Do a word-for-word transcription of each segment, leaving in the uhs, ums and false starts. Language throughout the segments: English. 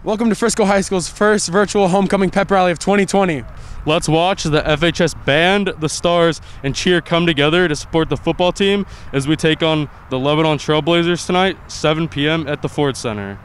Welcome to Frisco High School's first virtual homecoming pep rally of twenty twenty. Let's watch the F H S Band, the Stars, and Cheer come together to support the football team as we take on the Lebanon Trailblazers tonight, seven p m at the Ford Center.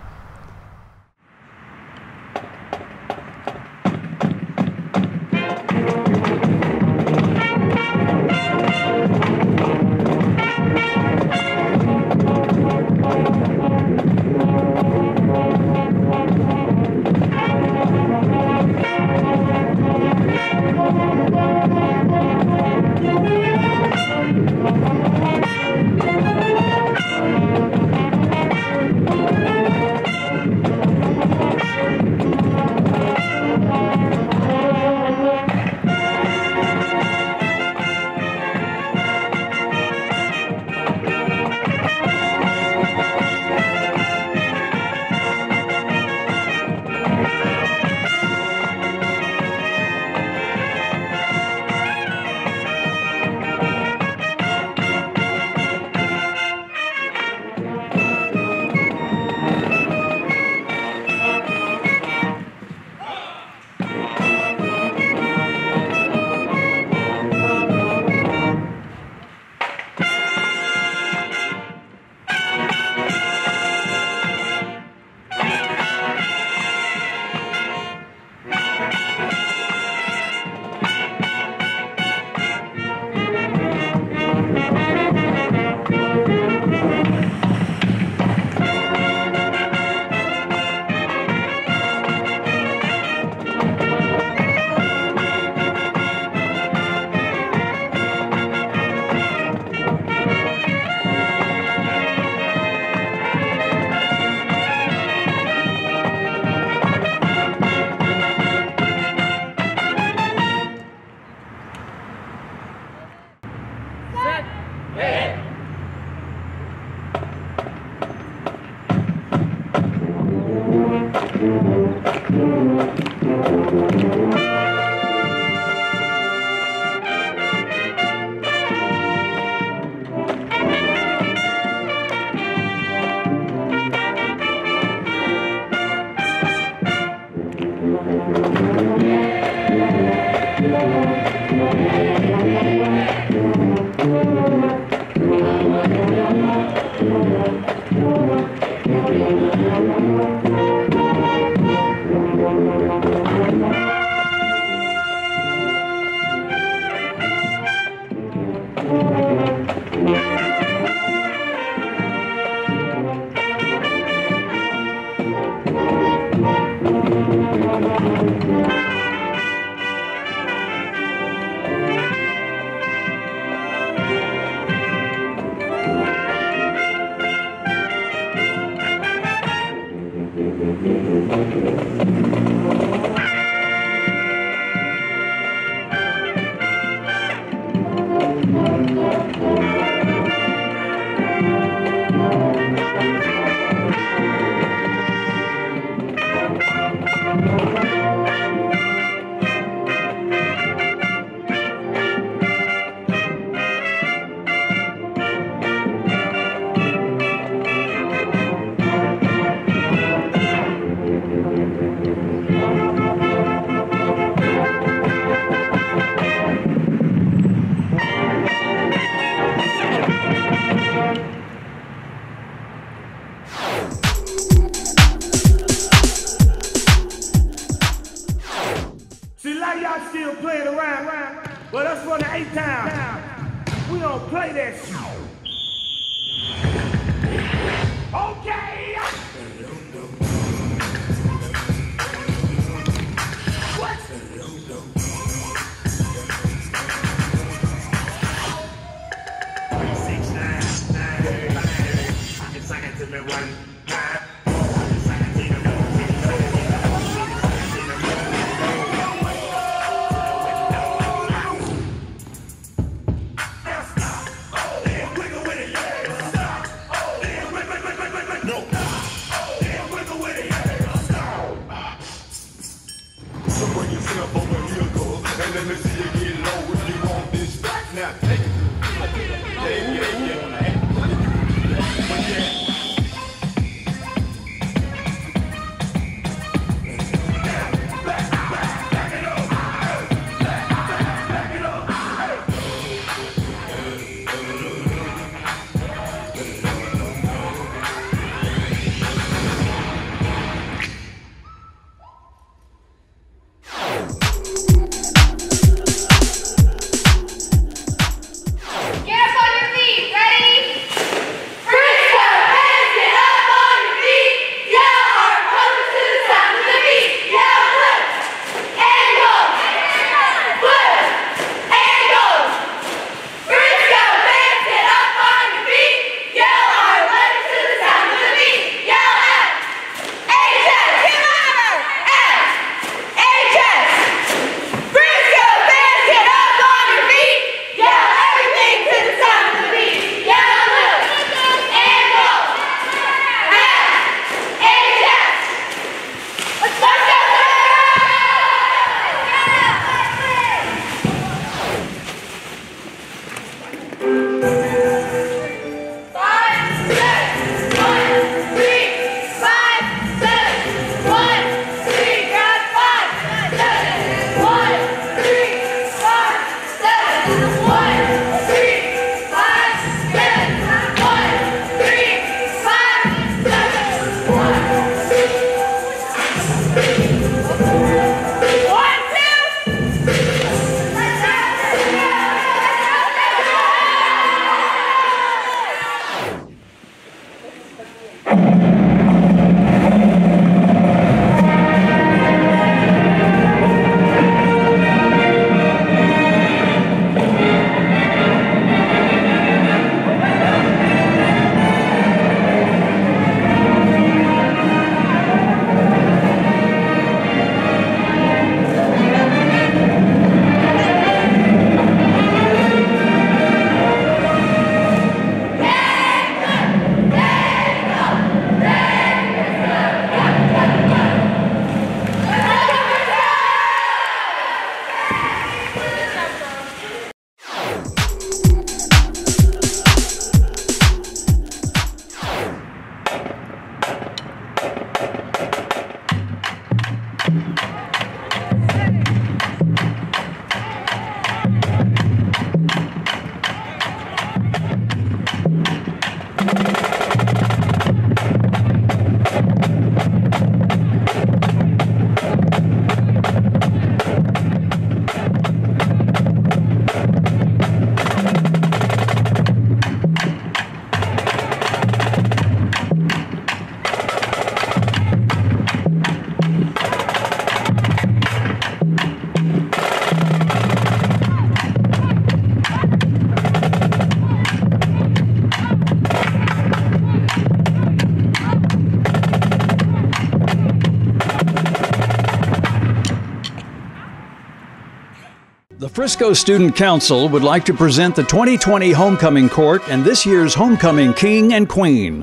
The Frisco Student Council would like to present the twenty twenty Homecoming Court and this year's Homecoming King and Queen.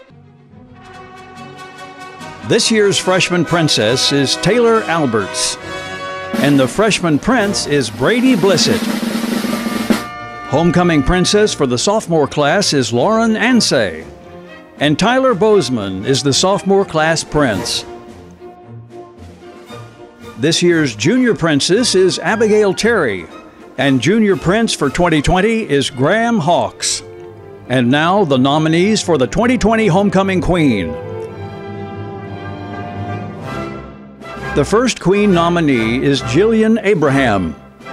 This year's Freshman Princess is Taylor Alberts, and the Freshman Prince is Brady Blissett. Homecoming Princess for the sophomore class is Lauren Ansay, and Tyler Bozeman is the sophomore class Prince. This year's Junior Princess is Abigail Terry, and Junior Prince for twenty twenty is Graham Hawks. And now the nominees for the twenty twenty Homecoming Queen. The first Queen nominee is Jillian Abraham.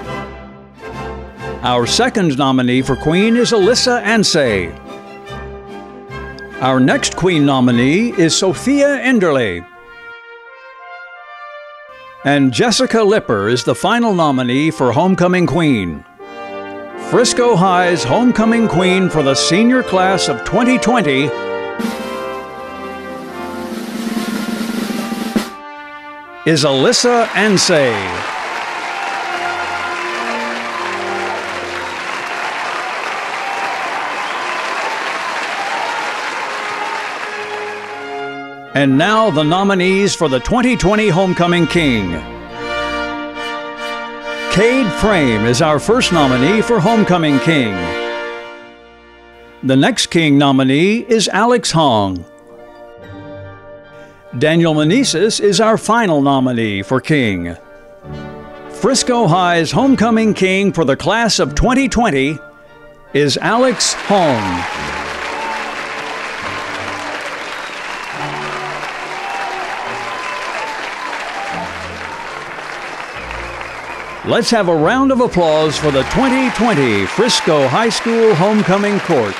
Our second nominee for Queen is Alyssa Ansay. Our next Queen nominee is Sophia Enderle. And Jessica Lipper is the final nominee for Homecoming Queen. Frisco High's Homecoming Queen for the senior class of twenty twenty is Alyssa Ansay. And now the nominees for the twenty twenty Homecoming King. Cade Frame is our first nominee for Homecoming King. The next King nominee is Alex Hong. Daniel Meneses is our final nominee for King. Frisco High's Homecoming King for the class of twenty twenty is Alex Hong. Let's have a round of applause for the twenty twenty Frisco High School Homecoming Court.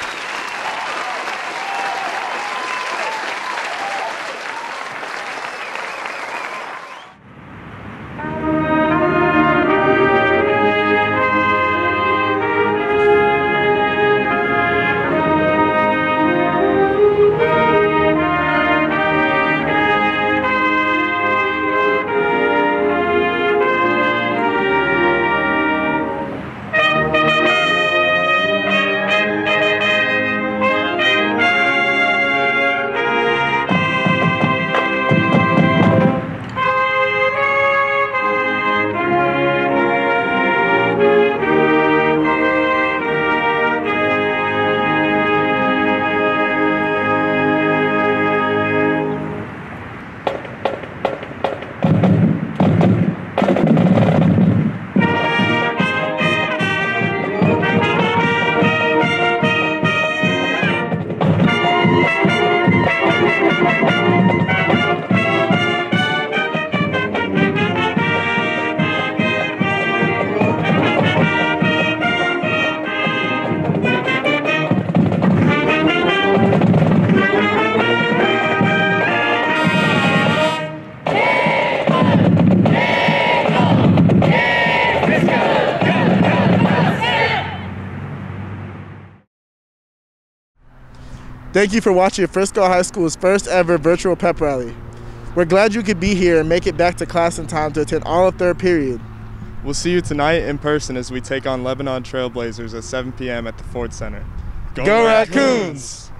Thank you for watching Frisco High School's first ever virtual pep rally. We're glad you could be here and make it back to class in time to attend all of third period. We'll see you tonight in person as we take on Lebanon Trailblazers at seven p m at the Ford Center. Go, Go Raccoons!